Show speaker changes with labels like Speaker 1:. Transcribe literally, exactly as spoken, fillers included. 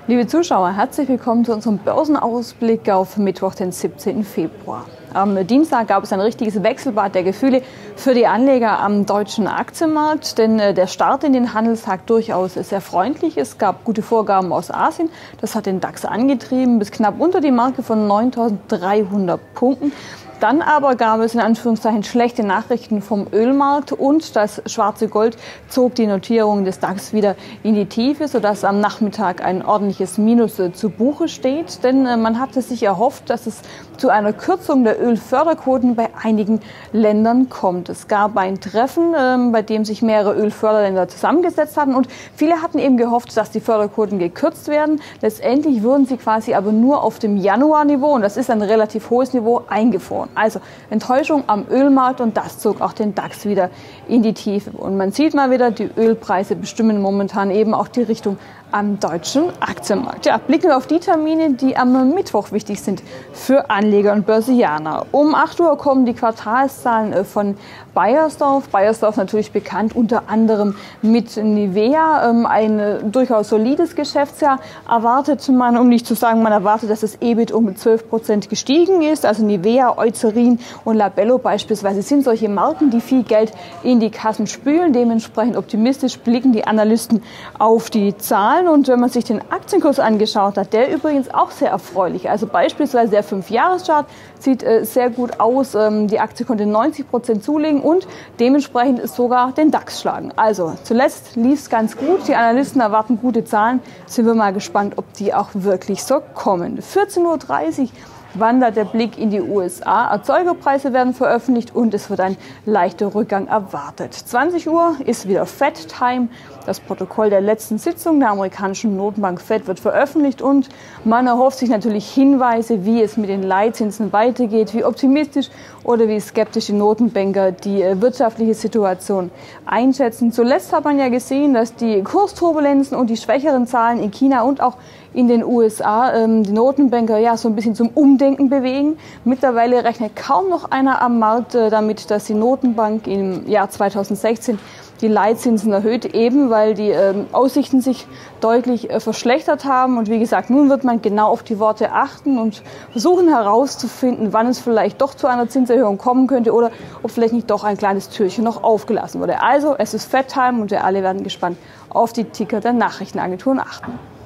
Speaker 1: Liebe Zuschauer, herzlich willkommen zu unserem Börsenausblick auf Mittwoch, den siebzehnten Februar. Am Dienstag gab es ein richtiges Wechselbad der Gefühle für die Anleger am deutschen Aktienmarkt, denn der Start in den Handelstag durchaus sehr freundlich. Es gab gute Vorgaben aus Asien, das hat den DAX angetrieben bis knapp unter die Marke von neuntausenddreihundert Punkten. Dann aber gab es in Anführungszeichen schlechte Nachrichten vom Ölmarkt und das schwarze Gold zog die Notierung des DAX wieder in die Tiefe, sodass am Nachmittag ein ordentliches Minus zu Buche steht. Denn man hatte sich erhofft, dass es zu einer Kürzung der Ölförderquoten bei einigen Ländern kommt. Es gab ein Treffen, bei dem sich mehrere Ölförderländer zusammengesetzt hatten und viele hatten eben gehofft, dass die Förderquoten gekürzt werden. Letztendlich wurden sie quasi aber nur auf dem Januarniveau, und das ist ein relativ hohes Niveau, eingefroren. Also Enttäuschung am Ölmarkt, und das zog auch den DAX wieder in die Tiefe. Und man sieht mal wieder, die Ölpreise bestimmen momentan eben auch die Richtung am deutschen Aktienmarkt. Ja, blicken wir auf die Termine, die am Mittwoch wichtig sind für Anleger und Börsianer. Um acht Uhr kommen die Quartalszahlen von Beiersdorf. Beiersdorf natürlich bekannt unter anderem mit Nivea. Ein durchaus solides Geschäftsjahr erwartet man, um nicht zu sagen, man erwartet, dass das E B I T um zwölf Prozent gestiegen ist. Also Nivea, Eucerin und Labello beispielsweise sind solche Marken, die viel Geld in die Kassen spülen. Dementsprechend optimistisch blicken die Analysten auf die Zahlen. Und wenn man sich den Aktienkurs angeschaut hat, der übrigens auch sehr erfreulich. Also beispielsweise der fünf-Jahres-Chart sieht äh, sehr gut aus. Ähm, die Aktie konnte neunzig Prozent zulegen und dementsprechend sogar den DAX schlagen. Also zuletzt lief es ganz gut. Die Analysten erwarten gute Zahlen. Sind wir mal gespannt, ob die auch wirklich so kommen. vierzehn Uhr dreißig wandert der Blick in die U S A. Erzeugerpreise werden veröffentlicht und es wird ein leichter Rückgang erwartet. zwanzig Uhr ist wieder Fed Time. Das Protokoll der letzten Sitzung der amerikanischen Notenbank Fed wird veröffentlicht und man erhofft sich natürlich Hinweise, wie es mit den Leitzinsen weitergeht, wie optimistisch oder wie skeptisch die Notenbanker die wirtschaftliche Situation einschätzen. Zuletzt hat man ja gesehen, dass die Kursturbulenzen und die schwächeren Zahlen in China und auch in den U S A ähm, die Notenbanker ja so ein bisschen zum Umdenken bewegen. Mittlerweile rechnet kaum noch einer am Markt äh, damit, dass die Notenbank im Jahr zweitausendsechzehn die Leitzinsen erhöht, eben weil die ähm, Aussichten sich deutlich äh, verschlechtert haben. Und wie gesagt, nun wird man genau auf die Worte achten und versuchen herauszufinden, wann es vielleicht doch zu einer Zinserhöhung kommen könnte oder ob vielleicht nicht doch ein kleines Türchen noch aufgelassen wurde. Also es ist Fed Time und wir alle werden gespannt auf die Ticker der Nachrichtenagenturen achten.